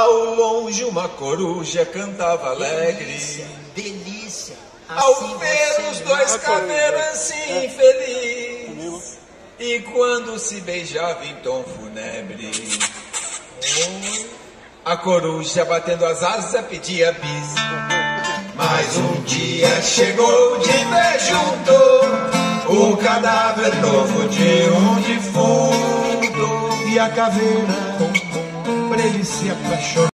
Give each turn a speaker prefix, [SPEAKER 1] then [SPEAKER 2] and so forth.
[SPEAKER 1] Ao longe uma coruja cantava alegre.
[SPEAKER 2] Delícia.
[SPEAKER 1] Ao ver os dois caveiros assim felizes, e quando se beijava em tom fúnebre, a coruja batendo as asas pedia bis. Mas um dia chegou de pé junto o cadáver novo de um defunto,
[SPEAKER 3] E a caveira, pra ele se apaixonar,